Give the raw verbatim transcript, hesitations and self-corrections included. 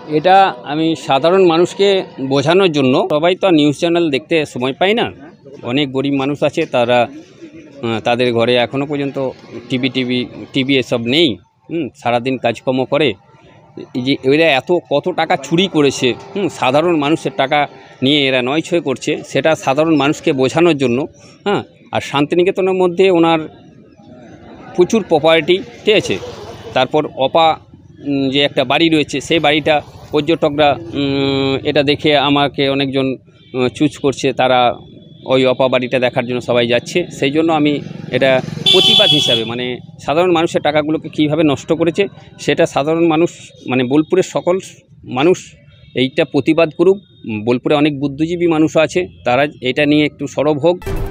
এটা আমি সাধারণ মানুষকে বোঝানোর জন্য, সবাই তো নিউজ চ্যানেল দেখতে সময় পায় না, অনেক গরিব মানুষ আছে, তারা তাদের ঘরে এখনও পর্যন্ত টিভি টিভি টিভি এসব নেই, হুম সারাদিন কাজকর্ম করে, যে এরা এত কত টাকা চুরি করেছে, হুম সাধারণ মানুষের টাকা নিয়ে এরা নয় ছয় করছে, সেটা সাধারণ মানুষকে বোঝানোর জন্য। হ্যাঁ, আর শান্তিনিকেতনের মধ্যে ওনার প্রচুর প্রপার্টি, ঠিক আছে। তারপর অপা যে একটা বাড়ি রয়েছে, সেই বাড়িটা পর্যটকরা এটা দেখে আমাকে অনেকজন চুজ করছে, তারা ওই অপা বাড়িটা দেখার জন্য সবাই যাচ্ছে। সেই জন্য আমি এটা প্রতিবাদ হিসাবে, মানে সাধারণ মানুষের টাকাগুলোকে কীভাবে নষ্ট করেছে সেটা সাধারণ মানুষ, মানে বোলপুরের সকল মানুষ এইটা প্রতিবাদ করুক। বোলপুরে অনেক বুদ্ধিজীবী মানুষ আছে, তারা এটা নিয়ে একটু সরব হোক।